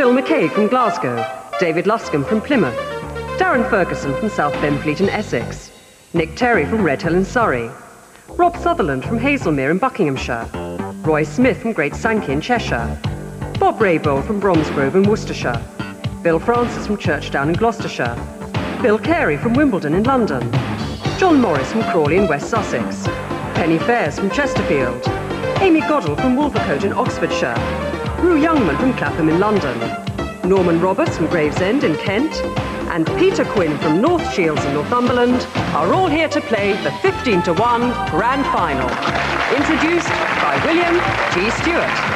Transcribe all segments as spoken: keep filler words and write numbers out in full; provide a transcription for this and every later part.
Bill McCaig from Glasgow, David Luscombe from Plymouth, Darren Ferguson from South Benfleet in Essex, Nick Terry from Redhill in Surrey, Rob Sutherland from Hazelmere in Buckinghamshire, Roy Smith from Great Sankey in Cheshire, Bob Raybould from Bromsgrove in Worcestershire, Bill Francis from Churchdown in Gloucestershire, Bill Carey from Wimbledon in London, John Morris from Crawley in West Sussex, Penny Fairs from Chesterfield, Amy Goddell from Wolvercote in Oxfordshire, Rue Youngman from Clapham in London, Norman Roberts from Gravesend in Kent, and Peter Quinn from North Shields in Northumberland are all here to play the fifteen to one Grand Final. Introduced by William G. Stewart.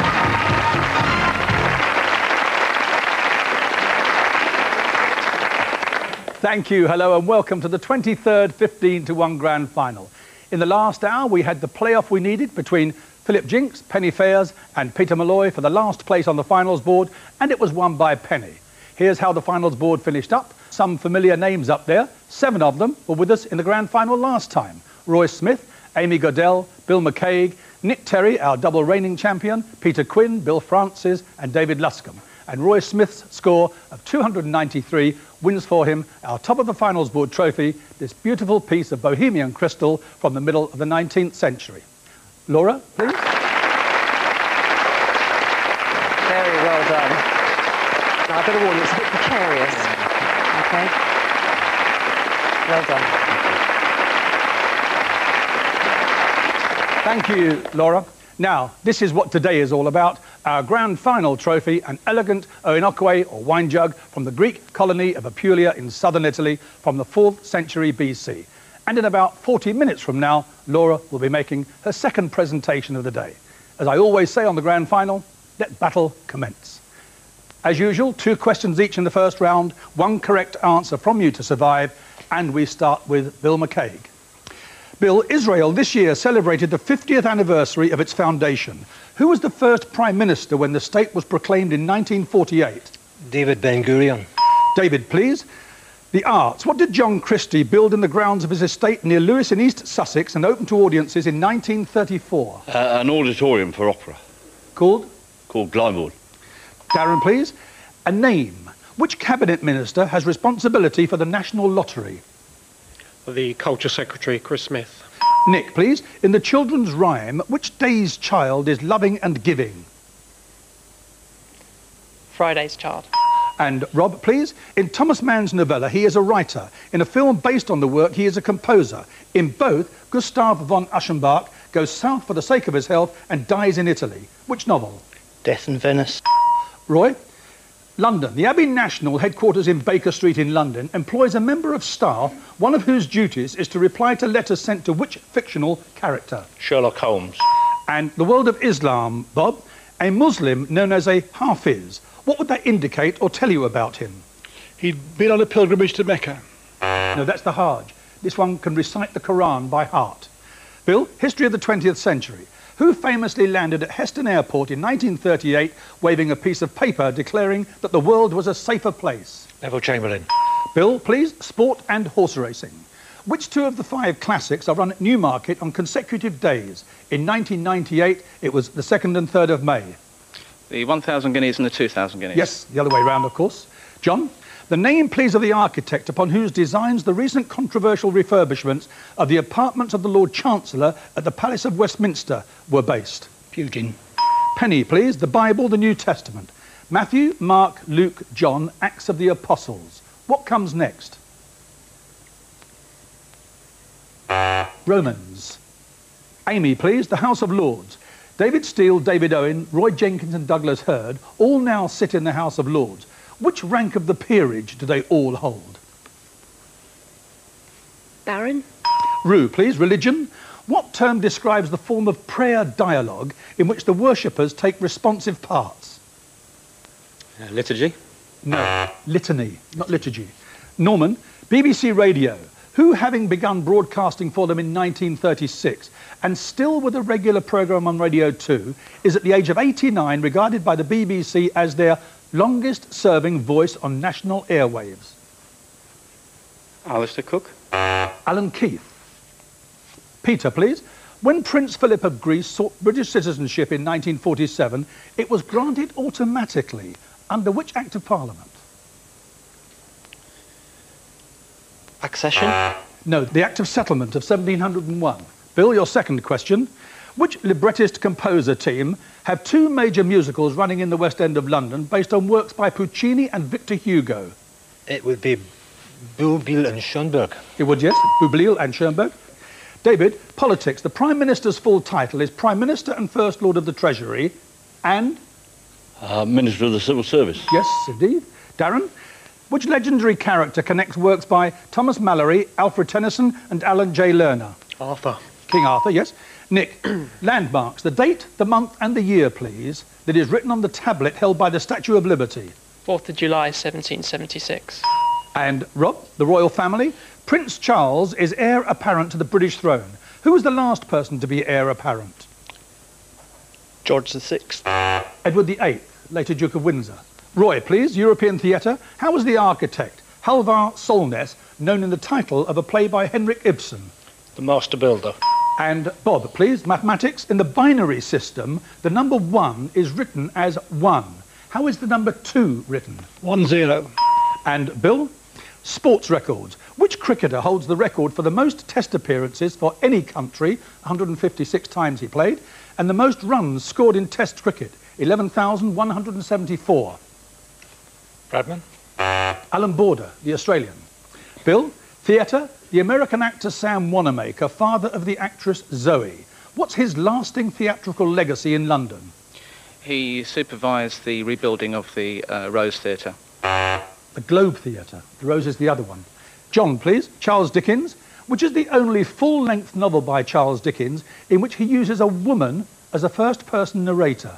Thank you, hello and welcome to the twenty-third fifteen to one Grand Final. In the last hour we had the playoff we needed between Philip Jinks, Penny Fairs and Peter Malloy for the last place on the finals board, and it was won by Penny. Here's how the finals board finished up. Some familiar names up there. Seven of them were with us in the Grand Final last time. Roy Smith, Amy Goddell, Bill McCaig, Nick Terry, our double reigning champion, Peter Quinn, Bill Francis and David Luscombe. And Roy Smith's score of two hundred ninety-three wins for him our top of the finals board trophy, this beautiful piece of Bohemian crystal from the middle of the nineteenth century. Laura, please. Very well done. Now, I've got to warn you, it's a bit precarious. Okay? Well done. Thank you, Laura. Now, this is what today is all about. Our Grand Final trophy, an elegant oinoque or wine jug from the Greek colony of Apulia in southern Italy from the fourth century B C. And in about forty minutes from now, Laura will be making her second presentation of the day. As I always say on the Grand Final, let battle commence. As usual, two questions each in the first round, one correct answer from you to survive, and we start with Bill McCaig. Bill, Israel this year celebrated the fiftieth anniversary of its foundation. Who was the first Prime Minister when the state was proclaimed in nineteen forty-eight? David Ben-Gurion. David, please. The arts. What did John Christie build in the grounds of his estate near Lewes in East Sussex and open to audiences in nineteen thirty-four? Uh, an auditorium for opera. Called? Called Glyndebourne. Darren, please. A name. Which cabinet minister has responsibility for the National Lottery? The Culture Secretary, Chris Smith. Nick, please. In the children's rhyme, which day's child is loving and giving? Friday's child. And Rob, please. In Thomas Mann's novella, he is a writer. In a film based on the work, he is a composer. In both, Gustav von Aschenbach goes south for the sake of his health and dies in Italy. Which novel? Death in Venice. Roy? London. The Abbey National, headquarters in Baker Street in London, employs a member of staff, one of whose duties is to reply to letters sent to which fictional character? Sherlock Holmes. And the world of Islam, Bob. A Muslim known as a Hafiz. What would that indicate or tell you about him? He'd been on a pilgrimage to Mecca. No, that's the Hajj. This one can recite the Quran by heart. Bill, history of the twentieth century. Who famously landed at Heston Airport in nineteen thirty-eight waving a piece of paper declaring that the world was a safer place? Neville Chamberlain. Bill, please. Sport and horse racing. Which two of the five classics are run at Newmarket on consecutive days? In nineteen ninety-eight, it was the second and third of May. The one thousand guineas and the two thousand guineas. Yes, the other way round, of course. John? The name, please, of the architect upon whose designs the recent controversial refurbishments of the apartments of the Lord Chancellor at the Palace of Westminster were based. Pugin. Penny, please. The Bible, the New Testament. Matthew, Mark, Luke, John, Acts of the Apostles. What comes next? Romans. Amy, please. The House of Lords. David Steele, David Owen, Roy Jenkins and Douglas Hurd all now sit in the House of Lords. Which rank of the peerage do they all hold? Baron. Rue, please. Religion. What term describes the form of prayer dialogue in which the worshippers take responsive parts? Uh, liturgy. No, litany, not liturgy. Norman, B B C Radio, who, having begun broadcasting for them in nineteen thirty-six and still with a regular programme on Radio two, is at the age of eighty-nine regarded by the B B C as their longest-serving voice on national airwaves? Alistair Cook. Alan Keith. Peter, please. When Prince Philip of Greece sought British citizenship in nineteen forty-seven, it was granted automatically. Under which Act of Parliament? Accession? No, the Act of Settlement of seventeen oh one. Bill, your second question. Which librettist-composer team have two major musicals running in the West End of London based on works by Puccini and Victor Hugo? It would be Boublil and Schoenberg. It would, yes, Boublil and Schoenberg. David, politics. The Prime Minister's full title is Prime Minister and First Lord of the Treasury and... Uh, Minister of the Civil Service. Yes, indeed. Darren, which legendary character connects works by Thomas Malory, Alfred Tennyson and Alan J. Lerner? Arthur. King Arthur, yes. Nick, landmarks. The date, the month and the year, please, that is written on the tablet held by the Statue of Liberty. fourth of July, seventeen seventy-six. And Rob, the royal family. Prince Charles is heir apparent to the British throne. Who was the last person to be heir apparent? George the Sixth. Edward the Eighth, later Duke of Windsor. Roy, please, European theatre. How was the architect, Halvar Solness, known in the title of a play by Henrik Ibsen? The Master Builder. And Bob, please, mathematics. In the binary system, the number one is written as one. How is the number two written? One zero. And Bill, sports records. Which cricketer holds the record for the most test appearances for any country, one hundred fifty-six times he played, and the most runs scored in test cricket, eleven thousand one hundred seventy-four? Bradman. Alan Border, the Australian. Bill, theatre. The American actor Sam Wanamaker, father of the actress Zoe. What's his lasting theatrical legacy in London? He supervised the rebuilding of the uh, Rose Theatre. The Globe Theatre. The Rose is the other one. John, please. Charles Dickens, which is the only full-length novel by Charles Dickens in which he uses a woman as a first-person narrator.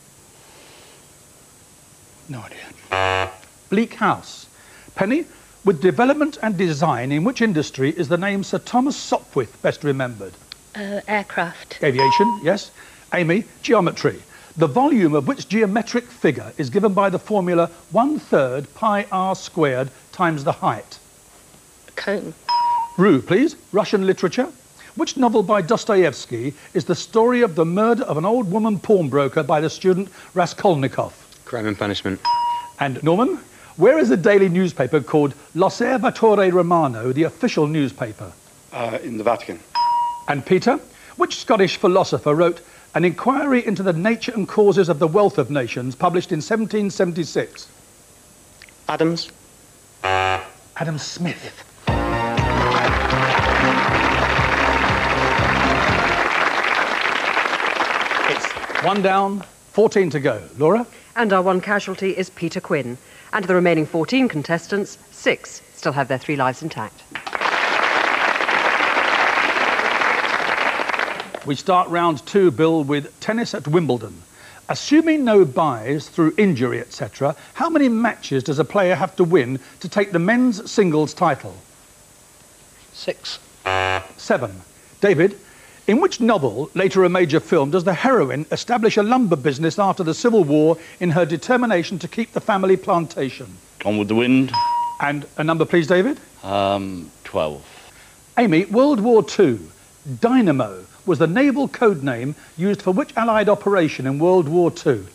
No idea. Bleak House. Penny, with development and design, in which industry is the name Sir Thomas Sopwith best remembered? Uh, aircraft. Aviation, yes. Amy, geometry. The volume of which geometric figure is given by the formula one-third pi r squared times the height? Cone. Rue, please. Russian literature. Which novel by Dostoevsky is the story of the murder of an old woman pawnbroker by the student Raskolnikov? Crime and Punishment. And Norman, where is a daily newspaper called L'Osservatore Romano, the official newspaper? Uh, in the Vatican. And Peter, which Scottish philosopher wrote An Inquiry into the Nature and Causes of the Wealth of Nations, published in seventeen seventy-six? Adams. Adam Smith. It's one down, fourteen to go. Laura? And our one casualty is Peter Quinn. And the remaining fourteen contestants, six still have their three lives intact. We start round two, Bill, with tennis at Wimbledon. Assuming no buys through injury, et cetera, how many matches does a player have to win to take the men's singles title? Six. Seven. David, in which novel, later a major film, does the heroine establish a lumber business after the Civil War in her determination to keep the family plantation? Gone with the Wind. And a number, please, David? Um, twelve. Amy, World War Two. Dynamo was the naval code name used for which Allied operation in World War Two?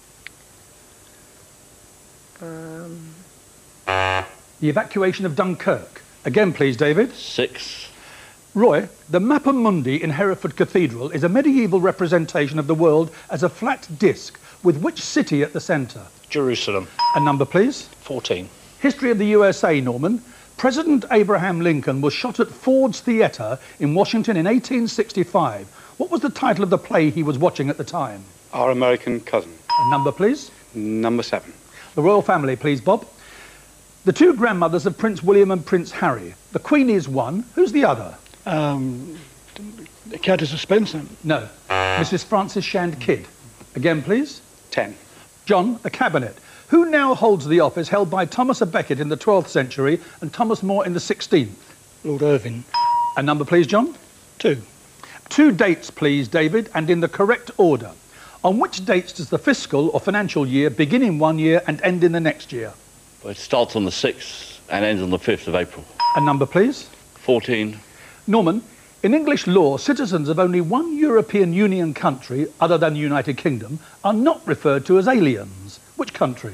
Um. The evacuation of Dunkirk. Again, please, David. Six. Roy, the Mappa Mundi in Hereford Cathedral is a medieval representation of the world as a flat disc, with which city at the centre? Jerusalem. A number, please. fourteen. History of the U S A, Norman. President Abraham Lincoln was shot at Ford's Theatre in Washington in eighteen sixty-five. What was the title of the play he was watching at the time? Our American Cousin. A number, please. Number seven. The royal family, please, Bob. The two grandmothers of Prince William and Prince Harry. The Queen is one. Who's the other? Um, Countess of Spencer. No. Missus Frances Shand Kidd. Again, please. Ten. John, the Cabinet. Who now holds the office held by Thomas à Becket in the twelfth century and Thomas More in the sixteenth? Lord Irving. A number, please, John. Two. Two dates, please, David, and in the correct order. On which dates does the fiscal or financial year begin in one year and end in the next year? Well, it starts on the sixth and ends on the fifth of April. A number, please. fourteen. Norman, in English law, citizens of only one European Union country, other than the United Kingdom, are not referred to as aliens. Which country?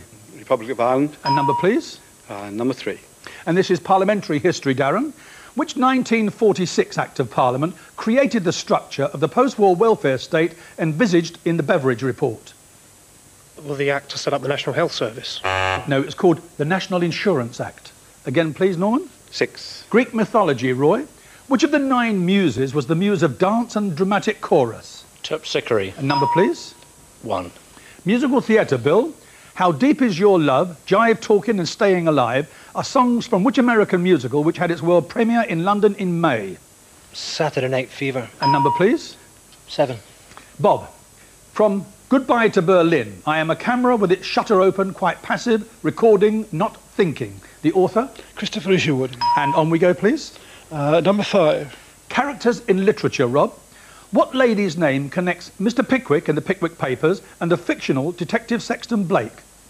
Republic of Ireland. And number, please. Uh, number three. And this is parliamentary history, Darren. Which nineteen forty-six Act of Parliament created the structure of the post-war welfare state envisaged in the Beveridge Report? Well, the Act to set up the National Health Service. No, it's called the National Insurance Act. Again, please, Norman. Six. Greek mythology, Roy. Which of the nine muses was the muse of dance and dramatic chorus? Terpsichore. And number, please. One. Musical theatre, Bill. How Deep Is Your Love, Jive Talkin' and Staying Alive are songs from which American musical which had its world premiere in London in May? Saturday Night Fever. And number, please. Seven. Bob. From Goodbye to Berlin, I am a camera with its shutter open, quite passive, recording, not thinking. The author? Christopher Isherwood. And on we go, please. Uh, number five. Characters in literature, Rob. What lady's name connects Mister Pickwick in the Pickwick Papers and the fictional Detective Sexton Blake?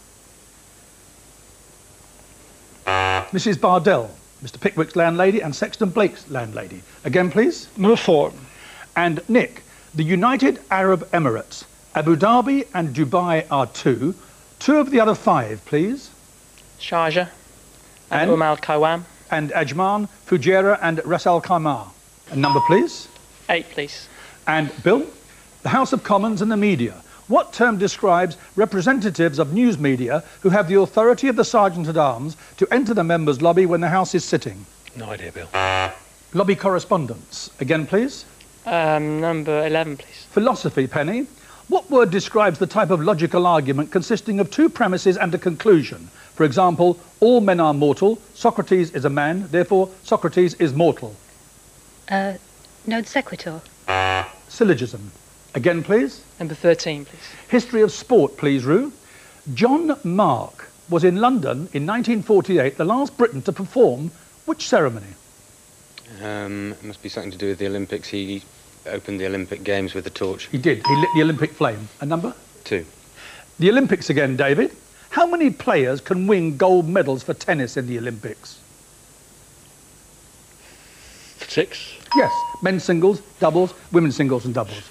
Missus Bardell, Mister Pickwick's landlady and Sexton Blake's landlady. Again, please. Number four. And Nick, the United Arab Emirates. Abu Dhabi and Dubai are two. Two of the other five, please. Sharjah and, And? Umm Al Quwain. And Ajman, Fujairah and Ras Al Khaimah. And number, please. Eight, please. And Bill, the House of Commons and the media. What term describes representatives of news media who have the authority of the Sergeant-at-Arms to enter the members' lobby when the House is sitting? No idea, Bill. Lobby correspondence. Again, please. Um, number eleven, please. Philosophy, Penny. What word describes the type of logical argument consisting of two premises and a conclusion? For example, all men are mortal, Socrates is a man, therefore Socrates is mortal. Uh, non sequitur. Syllogism. Again, please. Number thirteen, please. History of sport, please, Rue. John Mark was in London in nineteen forty-eight, the last Briton to perform which ceremony? Um, it must be something to do with the Olympics. He opened the Olympic Games with a torch. He did. He lit the Olympic flame. A number? Two. The Olympics again, David. How many players can win gold medals for tennis in the Olympics? Six. Yes. Men's singles, doubles, women's singles and doubles.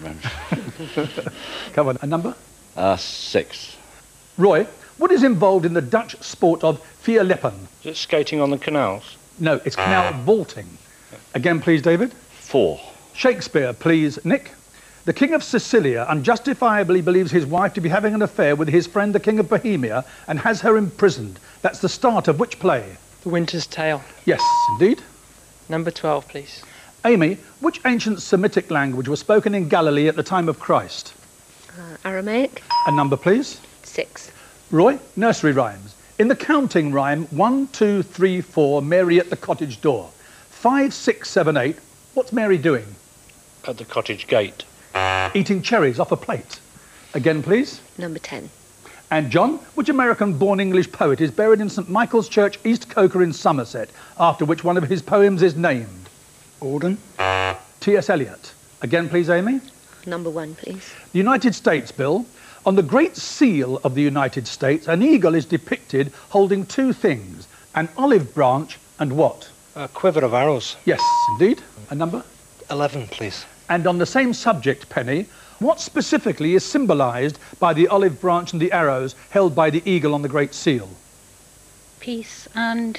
Come on. A number? Uh, six. Roy, what is involved in the Dutch sport of vierleppen? Is it skating on the canals? No, it's canal vaulting. Again, please, David. Four. Shakespeare, please, Nick. The King of Sicilia unjustifiably believes his wife to be having an affair with his friend the King of Bohemia and has her imprisoned. That's the start of which play? The Winter's Tale. Yes, indeed. Number twelve, please. Amy, which ancient Semitic language was spoken in Galilee at the time of Christ? Uh, Aramaic. A number, please. Six. Roy, nursery rhymes. In the counting rhyme, one, two, three, four, Mary at the cottage door. Five, six, seven, eight, what's Mary doing? At the cottage gate. Eating cherries off a plate. Again, please. Number ten. And John, which American-born English poet is buried in St Michael's Church, East Coker in Somerset, after which one of his poems is named? Auden. T S Eliot. Again, please, Amy. Number one, please. The United States, Bill. On the Great Seal of the United States, an eagle is depicted holding two things, an olive branch and what? A quiver of arrows. Yes, indeed. A number? Eleven, please. And on the same subject, Penny, what specifically is symbolised by the olive branch and the arrows held by the eagle on the Great Seal? Peace and...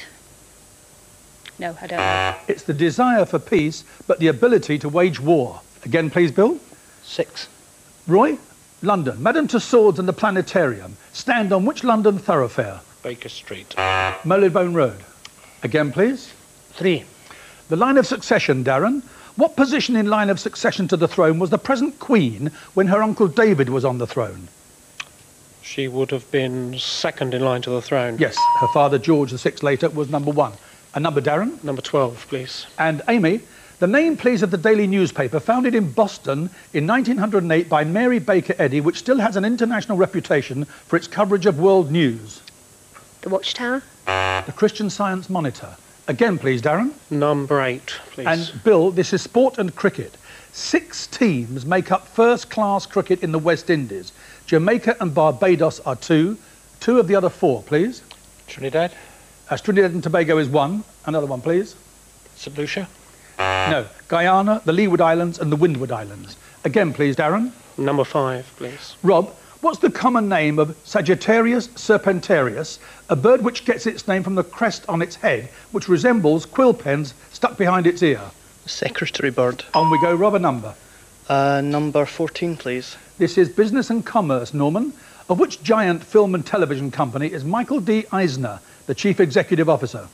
No, I don't know. It's the desire for peace, but the ability to wage war. Again, please, Bill. Six. Roy? London. Madame Tussauds and the Planetarium stand on which London thoroughfare? Baker Street. Marylebone Road. Again, please. Three. The line of succession, Darren. What position in line of succession to the throne was the present Queen when her uncle David was on the throne? She would have been second in line to the throne. Yes, her father George the Sixth later was number one. A number, Darren? Number twelve, please. And Amy, the name, please, of the daily newspaper founded in Boston in nineteen oh eight by Mary Baker Eddy, which still has an international reputation for its coverage of world news. The Watchtower. The Christian Science Monitor. Again, please, Darren. Number eight, please. And Bill, this is sport and cricket. Six teams make up first-class cricket in the West Indies. Jamaica and Barbados are two. Two of the other four, please. Trinidad. As Trinidad and Tobago is one. Another one, please. Saint Lucia. No. Guyana, the Leeward Islands and the Windward Islands. Again, please, Darren. Number five, please. Rob, What's the common name of Sagittarius serpentarius, a bird which gets its name from the crest on its head, which resembles quill pens stuck behind its ear? Secretary bird. On we go, Rob, a number. Uh, number fourteen, please. This is Business and Commerce, Norman. Of which giant film and television company is Michael D. Eisner the chief executive officer?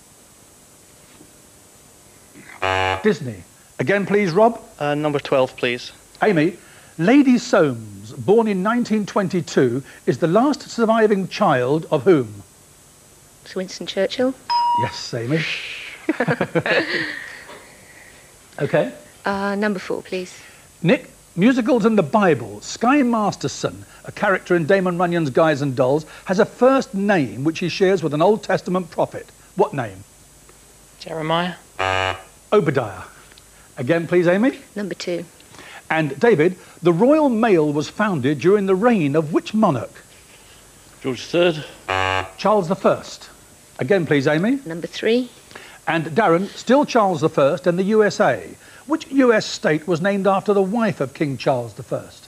Disney. Again, please, Rob. Uh, number twelve, please. Amy. Lady Soames, born in nineteen twenty-two, is the last surviving child of whom? Sir Winston Churchill. Yes, Amy. Okay. Uh, number four, please. Nick, musicals and the Bible. Sky Masterson, a character in Damon Runyon's Guys and Dolls, has a first name which he shares with an Old Testament prophet. What name? Jeremiah. Obadiah. Again, please, Amy. Number two. And David, the Royal Mail was founded during the reign of which monarch? George the Third. Charles the First. Again, please, Amy. Number three. And Darren, still Charles the First and the U S A. Which U S state was named after the wife of King Charles the First?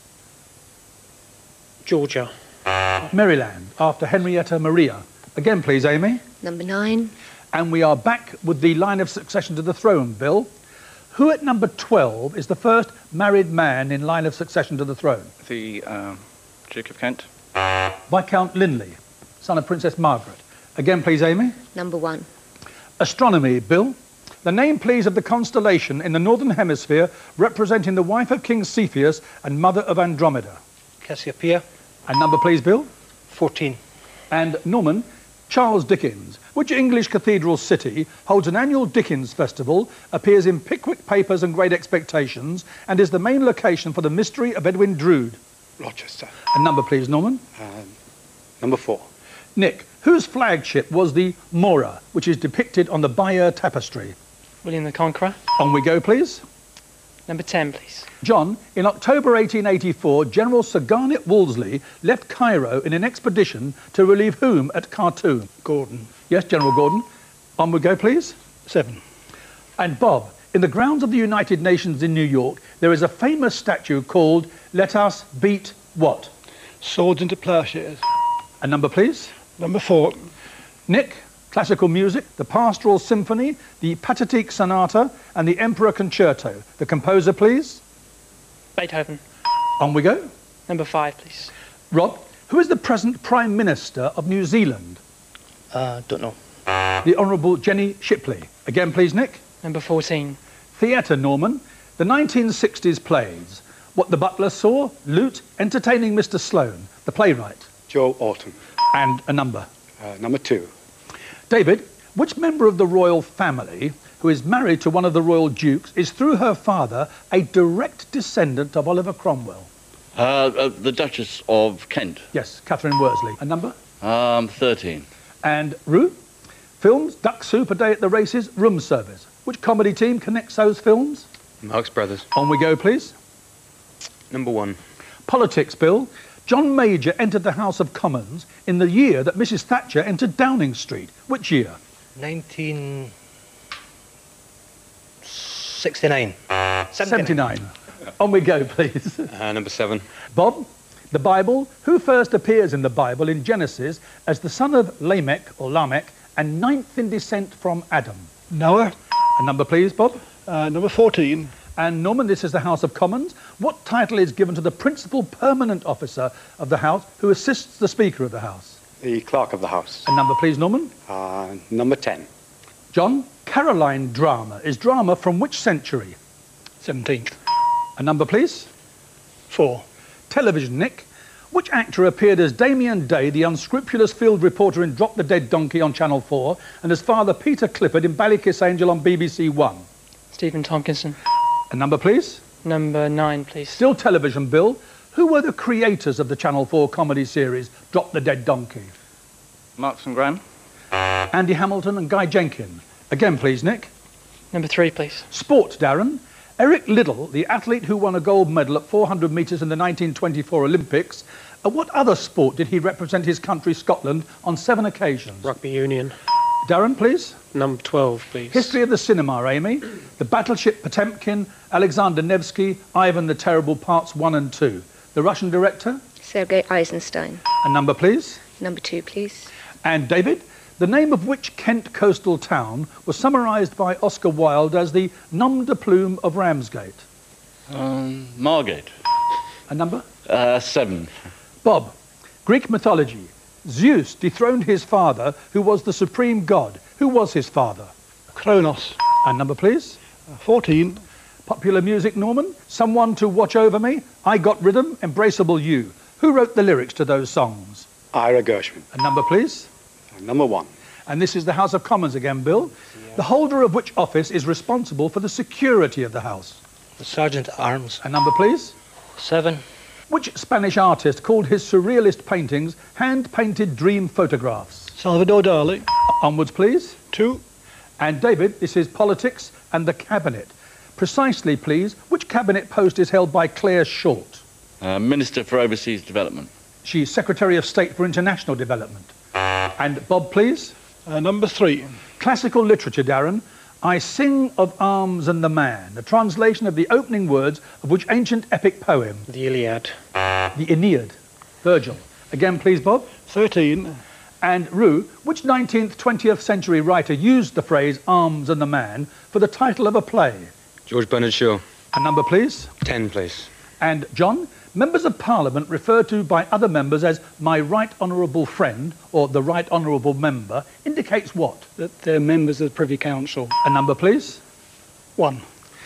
Georgia. Maryland, after Henrietta Maria. Again, please, Amy. Number nine. And we are back with the line of succession to the throne, Bill. Who at number twelve is the first married man in line of succession to the throne? The um, Duke of Kent. Viscount Linley, son of Princess Margaret. Again, please, Amy. Number one. Astronomy, Bill. The name, please, of the constellation in the Northern Hemisphere representing the wife of King Cepheus and mother of Andromeda. Cassiopeia. And number, please, Bill. fourteen. And Norman, Charles Dickens. Which English cathedral city holds an annual Dickens Festival, appears in Pickwick Papers and Great Expectations, and is the main location for the Mystery of Edwin Drood? Rochester. And number, please, Norman. Um, number four. Nick, whose flagship was the Mora, which is depicted on the Bayeux Tapestry? William the Conqueror. On we go, please. Number ten, please. John, in October eighteen eighty-four, General Sir Garnet Wolseley left Cairo in an expedition to relieve whom at Khartoum? Gordon. Yes, General Gordon. On we go, please. Seven. And Bob, in the grounds of the United Nations in New York, there is a famous statue called Let Us Beat What? Swords into plowshares. A number, please. Number four. Nick, classical music, the Pastoral Symphony, the Pathetique Sonata, and the Emperor Concerto. The composer, please. Beethoven. On we go. Number five, please. Rob, who is the present Prime Minister of New Zealand? Uh, don't know. The Honourable Jenny Shipley. Again, please, Nick. Number fourteen. Theatre, Norman. The nineteen sixties plays. What the Butler Saw, Loot, Entertaining Mister Sloane. The playwright. Joe Orton. And a number. Uh, number two. David, which member of the royal family who is married to one of the royal dukes is through her father a direct descendant of Oliver Cromwell? Uh, uh, the Duchess of Kent. Yes, Catherine Worsley. A number? Um, thirteen. And Rue? Films, Duck Soup, A Day at the Races, Room Service. Which comedy team connects those films? Marx Brothers. On we go, please. Number one. Politics, Bill. John Major entered the House of Commons in the year that Missus Thatcher entered Downing Street. Which year? nineteen sixty-nine. seventy-nine. On we go, please. Uh, number seven. Bob, the Bible. Who first appears in the Bible in Genesis as the son of Lamech or Lamech and ninth in descent from Adam? Noah. A number, please, Bob. Uh, number fourteen. And Norman, this is the House of Commons. What title is given to the principal permanent officer of the House who assists the Speaker of the House? The Clerk of the House. A number, please, Norman. Uh, number ten. John, Caroline drama is drama from which century? Seventeenth. A number, please. Four. Television, Nick. Which actor appeared as Damien Day, the unscrupulous field reporter in Drop the Dead Donkey on Channel four, and as Father Peter Clifford in Ballykiss Angel on B B C One? Stephen Tompkinson. A number, please. Number nine, please. Still television, Bill. Who were the creators of the Channel four comedy series Drop the Dead Donkey? Marks and Gran. Andy Hamilton and Guy Jenkin. Again, please, Nick. Number three, please. Sport, Darren. Eric Liddell, the athlete who won a gold medal at four hundred metres in the nineteen twenty-four Olympics, at what other sport did he represent his country, Scotland, on seven occasions? Rugby union. Darren, please. Number twelve, please. History of the cinema, Amy. The Battleship Potemkin, Alexander Nevsky, Ivan the Terrible, parts one and two. The Russian director? Sergei Eisenstein. A number, please. Number two, please. And David, the name of which Kent coastal town was summarised by Oscar Wilde as the nom de plume of Ramsgate? Um, Margate. A number? Uh, seven. Bob, Greek mythology. Zeus dethroned his father, who was the supreme god. Who was his father? Kronos. A number, please. Uh, fourteen. Popular music, Norman. Someone to Watch Over Me. I Got Rhythm, Embraceable You. Who wrote the lyrics to those songs? Ira Gershwin. A number, please. Uh, number one. And this is the House of Commons again, Bill. The holder of which office is responsible for the security of the House? The Sergeant at Arms. A number, please. Seven. Which Spanish artist called his surrealist paintings hand-painted dream photographs? Salvador Dali. Onwards, please. Two. And David, this is politics and the cabinet. Precisely, please, which cabinet post is held by Claire Short? Uh, Minister for Overseas Development. She's Secretary of State for International Development. And Bob, please. Uh, number three. Classical literature, Darren. I sing of arms and the man, a translation of the opening words of which ancient epic poem? The Iliad. The Aeneid. Virgil. Again, please, Bob. Thirteen. And Rue, which nineteenth, twentieth century writer used the phrase arms and the man for the title of a play? George Bernard Shaw. A number, please. Ten, please. And John, members of Parliament referred to by other members as my right honourable friend or the right honourable member indicates what? That they're members of the Privy Council. A number, please. One.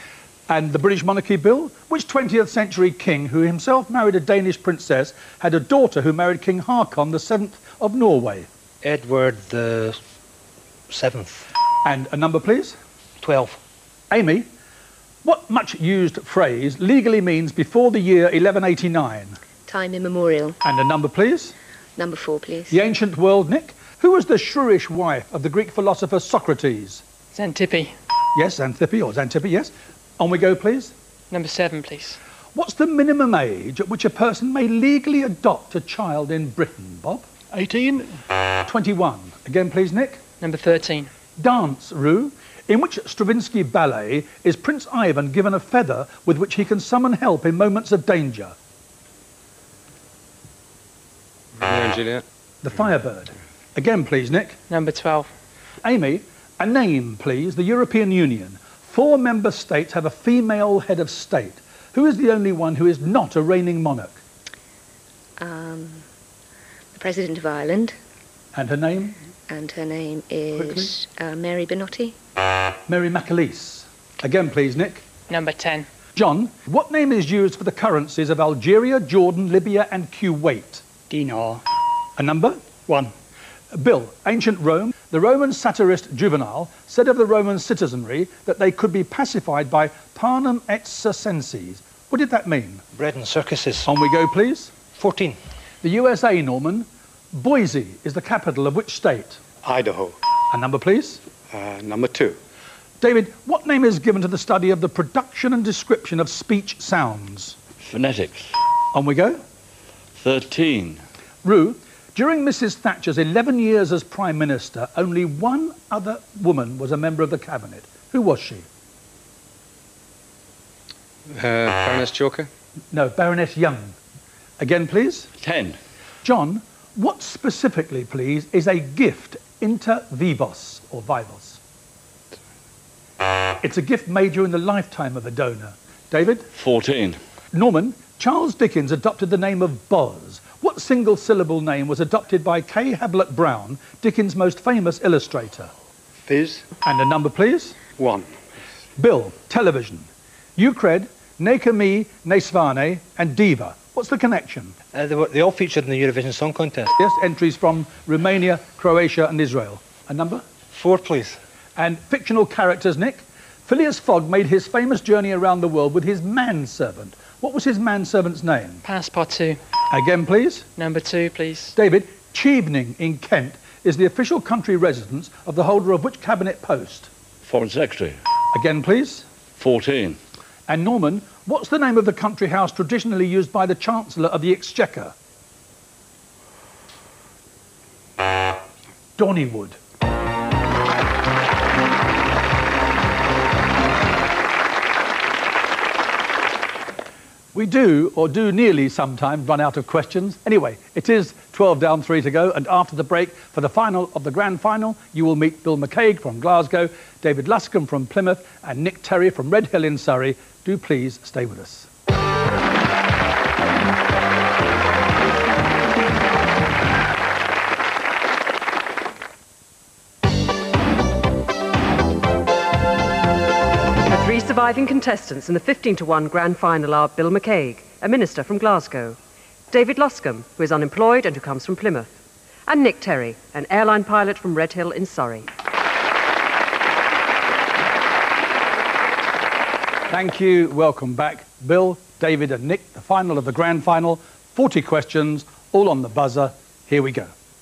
And the British Monarchy Bill, which twentieth century king who himself married a Danish princess had a daughter who married King Haakon the seventh of Norway? Edward the seventh. And a number, please. Twelve. Amy, what much used phrase legally means before the year eleven eighty-nine? Time immemorial. And a number, please. Number four, please. The ancient world, Nick. Who was the shrewish wife of the Greek philosopher Socrates? Xantippe. Yes, Xanthippe or Xantippe, yes. On we go, please. Number seven, please. What's the minimum age at which a person may legally adopt a child in Britain, Bob? Eighteen. twenty-one. Again, please, Nick. Number thirteen. Dance, Rue. In which Stravinsky ballet is Prince Ivan given a feather with which he can summon help in moments of danger? Romeo and Juliet. The Firebird. Again, please, Nick. Number twelve. Amy, a name, please. The European Union. Four member states have a female head of state. Who is the only one who is not a reigning monarch? Um, the President of Ireland. And her name? And her name is uh, Mary Benotti. Mary McAleese. Again, please, Nick. Number ten. John, what name is used for the currencies of Algeria, Jordan, Libya and Kuwait? Dinar. A number? One. Bill, ancient Rome. The Roman satirist Juvenal said of the Roman citizenry that they could be pacified by panem et circenses. What did that mean? Bread and circuses. On we go, please. Fourteen. The U S A, Norman. Boise is the capital of which state? Idaho. A number, please. Uh, number two. David, what name is given to the study of the production and description of speech sounds? Phonetics. On we go. Thirteen. Rue, during Missus Thatcher's eleven years as Prime Minister, only one other woman was a member of the Cabinet. Who was she? Uh, Baroness Chalker. No, Baroness Young. Again, please. Ten. John, what specifically, please, is a gift inter vivos, or vivos? It's a gift made during the lifetime of a donor. David? Fourteen. Norman, Charles Dickens adopted the name of Boz. What single-syllable name was adopted by Kay Hablett Brown, Dickens' most famous illustrator? Fizz. And a number, please. One. Bill, television. Ukred, Neka Me, Nesvane, and Diva. What's the connection? Uh, they, were, they all featured in the Eurovision Song Contest. Yes, entries from Romania, Croatia, and Israel. A number? Four, please. And fictional characters, Nick. Phileas Fogg made his famous journey around the world with his manservant. What was his manservant's name? Passepartout. Again, please. Number two, please. David, Chevening in Kent is the official country residence of the holder of which cabinet post? Foreign Secretary. Again, please. Fourteen. And Norman, what's the name of the country house traditionally used by the Chancellor of the Exchequer? Donnywood. We do, or do nearly sometimes, run out of questions. Anyway, it is twelve down, three to go, and after the break, for the final of the grand final, you will meet Bill McCaig from Glasgow, David Luscombe from Plymouth, and Nick Terry from Red Hill in Surrey. Do please stay with us. Three surviving contestants in the fifteen to one grand final are Bill McCaig, a minister from Glasgow, David Luscombe, who is unemployed and who comes from Plymouth, and Nick Terry, an airline pilot from Red Hill in Surrey. Thank you. Welcome back. Bill, David and Nick, the final of the grand final. forty questions, all on the buzzer. Here we go.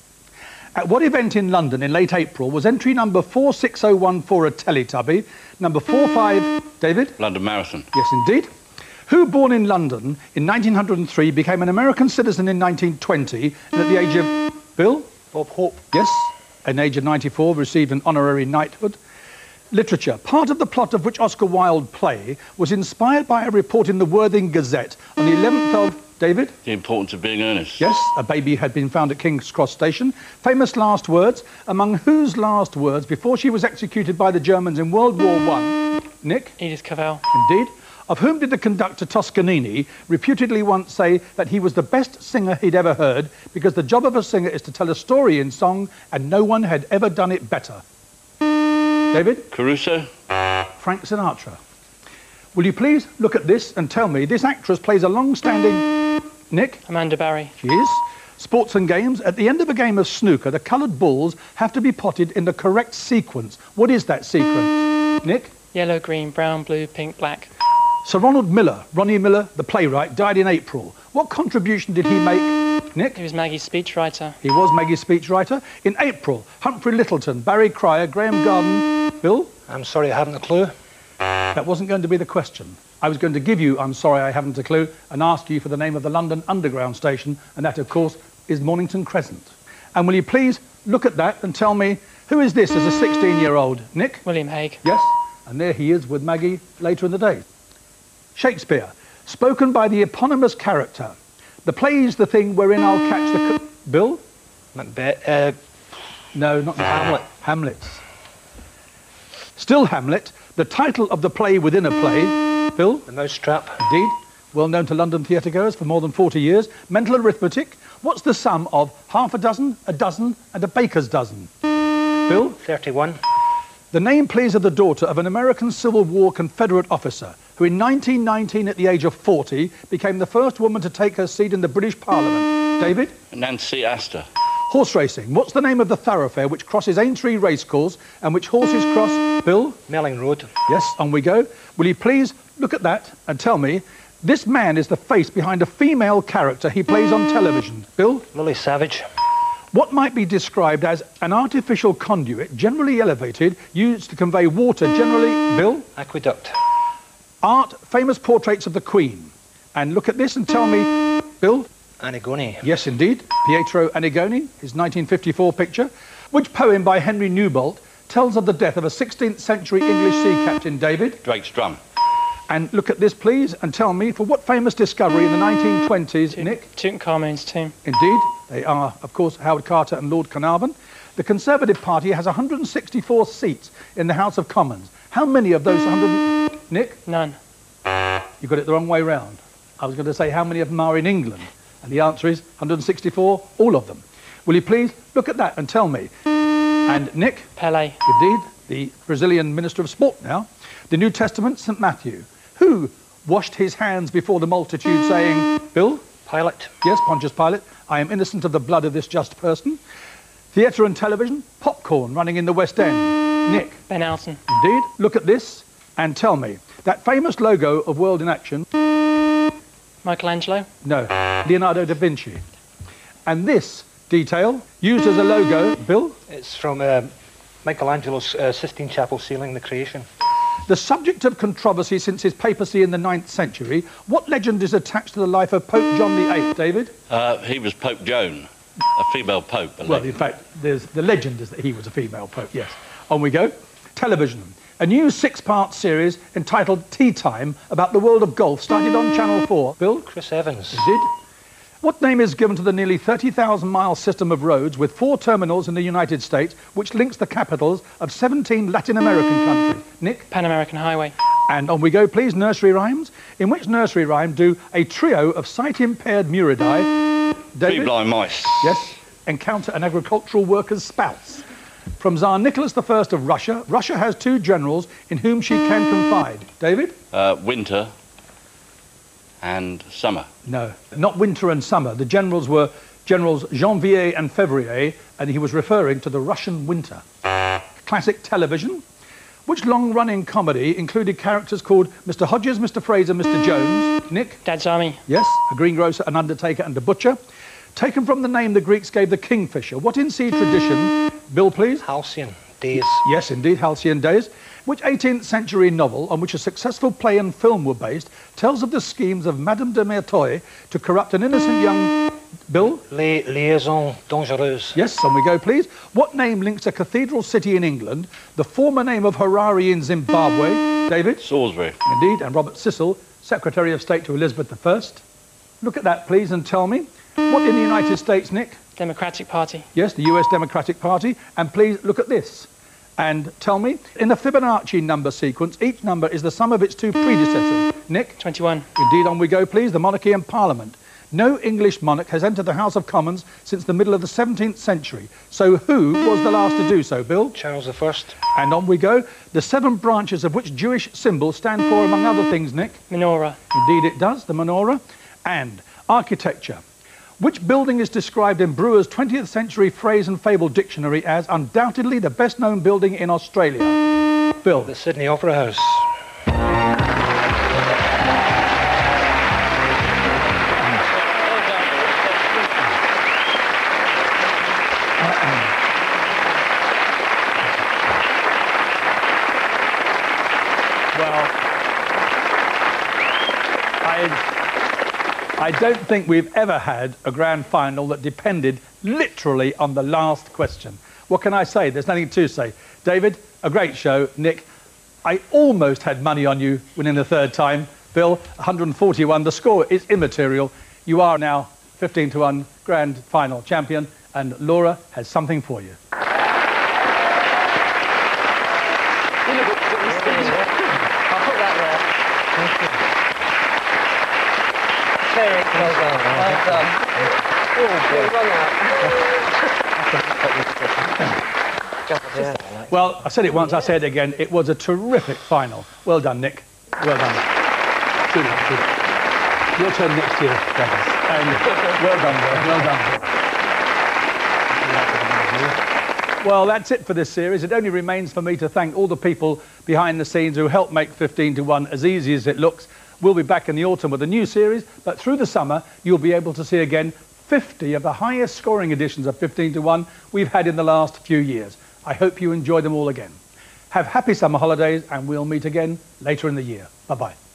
At what event in London in late April was entry number four six oh one four a Teletubby, number four five, David? London Marathon. Yes, indeed. Who, born in London in nineteen oh three, became an American citizen in nineteen twenty, and at the age of, Bill? Bob Hope. Yes, at the age of ninety-four, received an honorary knighthood. Literature. Part of the plot of which Oscar Wilde play was inspired by a report in the Worthing Gazette on the eleventh of, David? The Importance of Being Earnest. Yes, a baby had been found at King's Cross Station. Famous last words, among whose last words before she was executed by the Germans in World War One? Nick? Edith Cavell. Indeed. Of whom did the conductor Toscanini reputedly once say that he was the best singer he'd ever heard because the job of a singer is to tell a story in song and no one had ever done it better? David? Caruso. Frank Sinatra. Will you please look at this and tell me this actress plays a long-standing... Nick? Amanda Barry. She is. Sports and games. At the end of a game of snooker, the coloured balls have to be potted in the correct sequence. What is that sequence? Nick? Yellow, green, brown, blue, pink, black. Sir Ronald Miller, Ronnie Miller, the playwright, died in April. What contribution did he make? Nick? He was Maggie's speechwriter. He was Maggie's speechwriter. In April, Humphrey Littleton, Barry Cryer, Graham Garden... Bill? I'm sorry, I haven't a clue. That wasn't going to be the question. I was going to give you, I'm sorry I haven't a clue, and ask you for the name of the London Underground station, and that, of course, is Mornington Crescent. And will you please look at that and tell me, who is this as a sixteen-year-old? Nick? William Hague. Yes, and there he is with Maggie later in the day. Shakespeare, spoken by the eponymous character. The play's the thing wherein I'll catch the... Co Bill? Macbeth. Uh, no, not Hamlet. Hamlet. Still Hamlet, the title of the play within a play. Bill? The Mousetrap. Indeed. Well known to London theatre goers for more than forty years. Mental arithmetic. What's the sum of half a dozen, a dozen, and a baker's dozen? Bill? thirty-one. The name, please, of the daughter of an American Civil War Confederate officer who in nineteen nineteen, at the age of forty, became the first woman to take her seat in the British Parliament. David? Nancy Astor. Horse racing. What's the name of the thoroughfare which crosses Aintree Racecourse and which horses cross? Bill? Melling Road. Yes, on we go. Will you please look at that and tell me, this man is the face behind a female character he plays on television. Bill? Lily Savage. What might be described as an artificial conduit, generally elevated, used to convey water, generally... Bill? Aqueduct. Art, famous portraits of the Queen. And look at this and tell me, Bill? Antigone. Yes, indeed. Pietro Annigoni, his nineteen fifty-four picture. Which poem by Henry Newbolt tells of the death of a sixteenth century English sea captain, David? Drake's Drum. And look at this, please, and tell me, for what famous discovery in the nineteen twenties, Tut Nick? Tutankhamun's tomb. Indeed. They are, of course, Howard Carter and Lord Carnarvon. The Conservative Party has one hundred sixty-four seats in the House of Commons. How many of those one hundred... Nick? None. You got it the wrong way round. I was going to say how many of them are in England. And the answer is one hundred sixty-four, all of them. Will you please look at that and tell me? And Nick? Pele. Indeed, the Brazilian Minister of Sport now. The New Testament, Saint Matthew. Who washed his hands before the multitude saying, Bill? Pilate. Yes, Pontius Pilate. I am innocent of the blood of this just person. Theatre and television, popcorn running in the West End. Nick? Ben Alton. Indeed. Look at this and tell me. That famous logo of World in Action... Michelangelo? No, Leonardo da Vinci. And this detail, used as a logo, Bill? It's from uh, Michelangelo's uh, Sistine Chapel ceiling, the Creation. The subject of controversy since his papacy in the ninth century, what legend is attached to the life of Pope John the Eighth, David? Uh, he was Pope Joan, a female pope. Well, in fact, there's, the legend is that he was a female pope, yes. On we go. Television. A new six-part series entitled Tea Time about the world of golf started on Channel four. Bill? Chris Evans. Indeed. What name is given to the nearly thirty thousand mile system of roads with four terminals in the United States which links the capitals of seventeen Latin American countries? Nick? Pan American Highway. And on we go, please. Nursery rhymes. In which nursery rhyme do a trio of sight-impaired Muridae, Three blind mice. Yes, encounter an agricultural worker's spouse? From Tsar Nicholas the First of Russia, Russia has two generals in whom she can confide. David? Uh, winter and summer. No, not winter and summer. The generals were Generals Janvier and Fevrier, and he was referring to the Russian winter. Classic television. Which long-running comedy included characters called Mister Hodges, Mister Fraser, Mister Jones? Nick? Dad's Army. Yes, a greengrocer, an undertaker and a butcher. Taken from the name the Greeks gave the kingfisher. What in sea tradition? Bill, please. Halcyon Days. Yes, indeed, Halcyon Days. Which eighteenth century novel on which a successful play and film were based tells of the schemes of Madame de Merteuil to corrupt an innocent young... Bill? Les Liaisons Dangereuses. Yes, on we go, please. What name links a cathedral city in England, the former name of Harare in Zimbabwe? David? Salisbury. Indeed, and Robert Cecil, Secretary of State to Elizabeth the First. Look at that, please, and tell me. What in the United States, Nick? Democratic Party. Yes, the U S Democratic Party. And please look at this and tell me, in the Fibonacci number sequence, each number is the sum of its two predecessors. Nick? twenty-one. Indeed, on we go, please. The monarchy and parliament. No English monarch has entered the House of Commons since the middle of the seventeenth century. So who was the last to do so, Bill? Charles the First. And on we go. The seven branches of which Jewish symbol stand for, among other things, Nick? Menorah. Indeed it does, the menorah. And architecture. Which building is described in Brewer's twentieth century phrase and fable dictionary as undoubtedly the best known building in Australia? Bill? The Sydney Opera House. I don't think we've ever had a grand final that depended literally on the last question. What can I say? There's nothing to say. David, a great show. Nick, I almost had money on you winning the third time. Bill, one hundred forty-one. The score is immaterial. You are now fifteen to one grand final champion, and Laura has something for you. I'll put that there. Thank you. Very well done. Well done. Oh, boy. Well, I said it once, I say it again. It was a terrific final. Well done, Nick. Well done. Good luck, good luck. Your turn next year, Dennis. And well done, Bill. Well done, Bill. Well, that's it for this series. It only remains for me to thank all the people behind the scenes who helped make fifteen to one as easy as it looks. We'll be back in the autumn with a new series, but through the summer, you'll be able to see again fifty of the highest scoring editions of fifteen to one we've had in the last few years. I hope you enjoy them all again. Have happy summer holidays, and we'll meet again later in the year. Bye-bye.